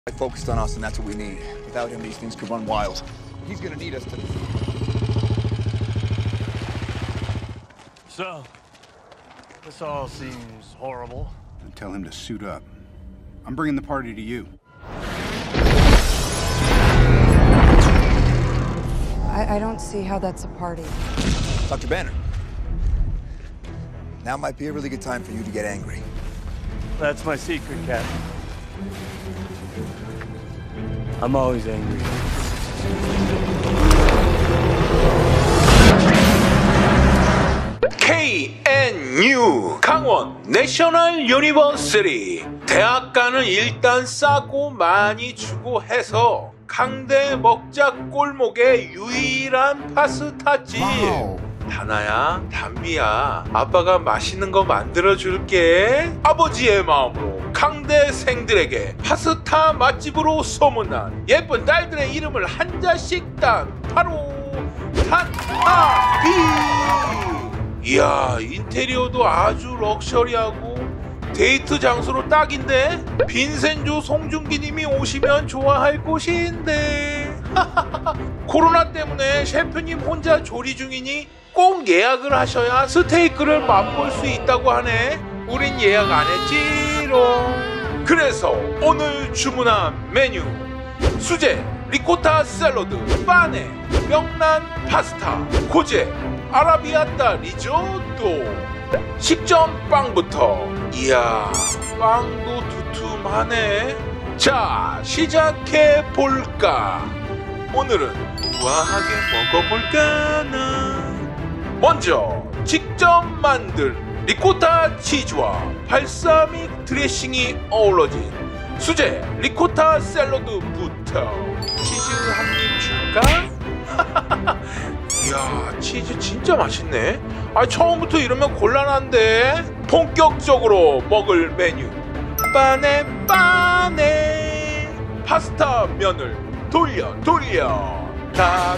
Focused on us, and that's what we need. Without him, these things could run wild. He's gonna need us to... So, this all seems horrible. And tell him to suit up. I'm bringing the party to you. I don't see how that's a party. Dr. Banner. Now might be a really good time for you to get angry. That's my secret, Cap. I'm always angry. KNU 강원 내셔널 유니버시티. 대학가는 일단 싸고 많이 주고 해서 강대 먹자 골목의 유일한 파스타집. 다나야, 담비야, 아빠가 맛있는 거 만들어줄게. 아버지의 마음으로 강대생들에게 파스타 맛집으로 소문난 예쁜 딸들의 이름을 한자씩 딴 바로 단아비. 이야, 인테리어도 아주 럭셔리하고 데이트 장소로 딱인데. 빈센조 송중기님이 오시면 좋아할 곳인데. 코로나 때문에 셰프님 혼자 조리 중이니 꼭 예약을 하셔야 스테이크를 맛볼 수 있다고 하네. 우린 예약 안 했지롱. 그래서 오늘 주문한 메뉴: 수제 리코타 샐러드, 빠네 명란 파스타, 고제 아라비아따 리조또. 식전 빵부터. 이야, 빵도 두툼하네. 자, 시작해 볼까. 오늘은 우아하게 먹어볼까나. 먼저 직접 만들 리코타 치즈와 발사믹 드레싱이 어우러진 수제 리코타 샐러드부터 치즈 한 입 줄까? 이야, 치즈 진짜 맛있네. 아, 처음부터 이러면 곤란한데. 본격적으로 먹을 메뉴: 빠네 파스타 면을 돌려 다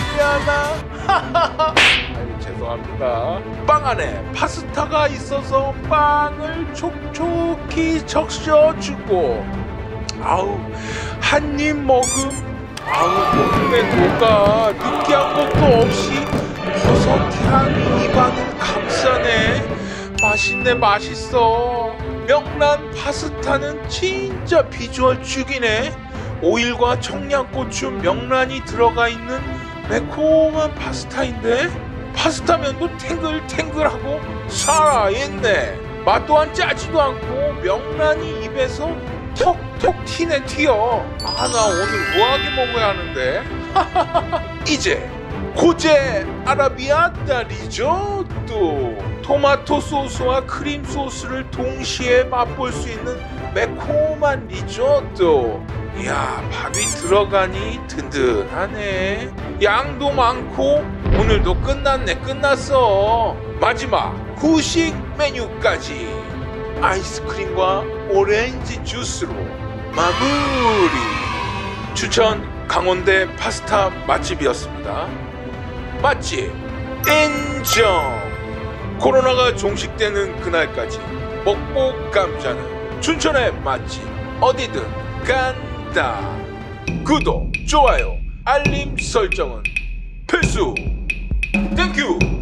돌려나. 아유, 죄송합니다. 빵 안에 파스타가 있어서 빵을 촉촉히 적셔주고, 아우, 한 입 먹음. 아우, 몸에 녹아. 느끼한 것도 없이 버섯 향이 입안을 감싸네. 맛있네, 맛있어. 명란 파스타는 진짜 비주얼 죽이네. 오일과 청양고추, 명란이 들어가 있는 매콤한 파스타인데 파스타면도 탱글탱글하고 살아있네. 맛 또한 짜지도 않고 명란이 입에서 톡톡 튀네, 튀어. 아, 나 오늘 우아하게 먹어야 하는데. 이제 고제 아라비아따 리조또. 토마토 소스와 크림 소스를 동시에 맛볼 수 있는 매콤한 리조또. 이야, 밥이 들어가니 든든하네. 양도 많고 오늘도 끝났어. 마지막 후식 메뉴까지 아이스크림과 오렌지 주스로 마무리. 추천 강원대 파스타 맛집이었습니다. 맛집 인정. 코로나가 종식되는 그날까지 먹보 감자는 춘천의 맛집 어디든 간다. 구독, 좋아요, 알림 설정은 필수. 땡큐.